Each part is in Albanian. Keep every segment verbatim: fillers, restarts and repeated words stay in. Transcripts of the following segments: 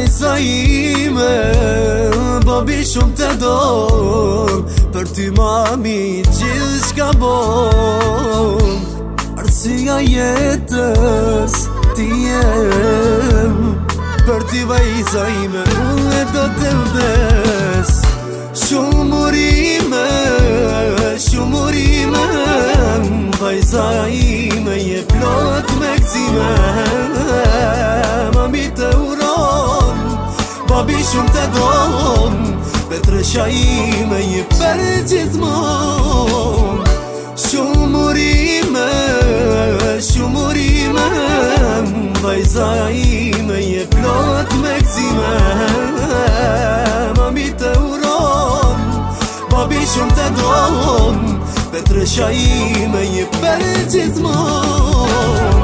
vajza ime, babi shumë të dom, për ty mami gjithë shka bom. Arsia jetës ti jem, për ty vajza ime, unë do të vdes. Shumë urime, shumë urime, vajza ime je plot me këzime. Mami të uron, babi shumë të dom, Petresha ime je për gjithmon. Shumë urime, shumë urime, vajza ime je plot me këzime. Mami të uron, babi shumë të dom, Petresha ime je për gjithmon.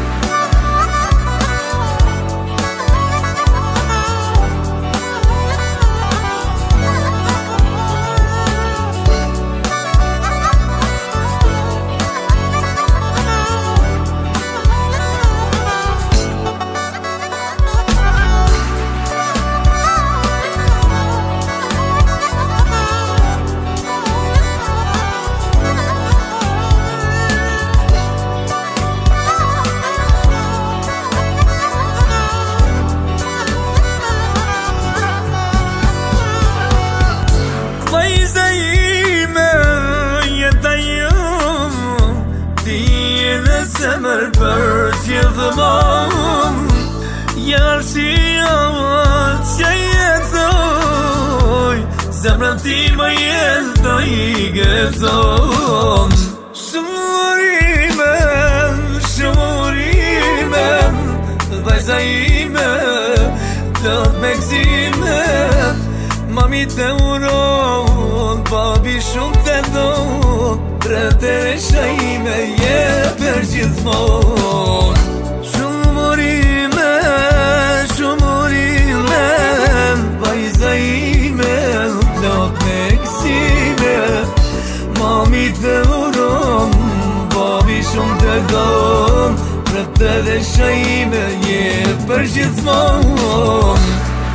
Vajza ime, jeta jëm, ti e dhe zemër për gjithmon. Jarësia që jetoj, zemrën ti më jetë i gëzon. Shumurime, shumurime, vajza ime, plot me këzime. Mami të uron, babi shumë të don, Petresha ime je për gjithmon. Shumurime, shumurime, vajza ime, plot me këzime. Mami të uron, babi shumë të don, Petresha ime je për gjithmon.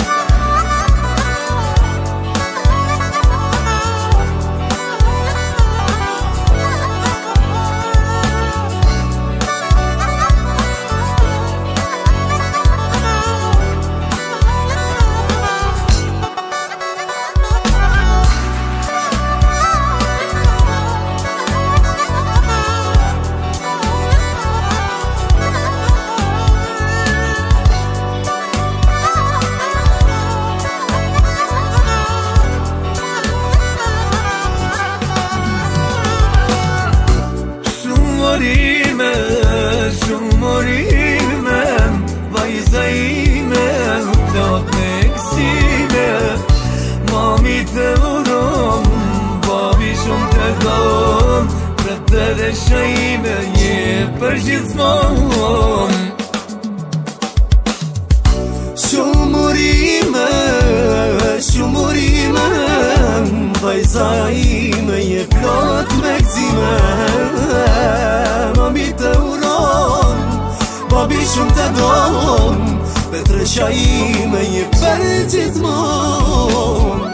Shumurime, shumurime, vajza ime, plot me këzime. Mami të uron, babi shumë të don, Petresha ime je për gjithmon. Shumurime, shumurime, vajza ime je plot me këzime. Mami të uron, babi shumë të dom, Petresha ime je për gjithmon.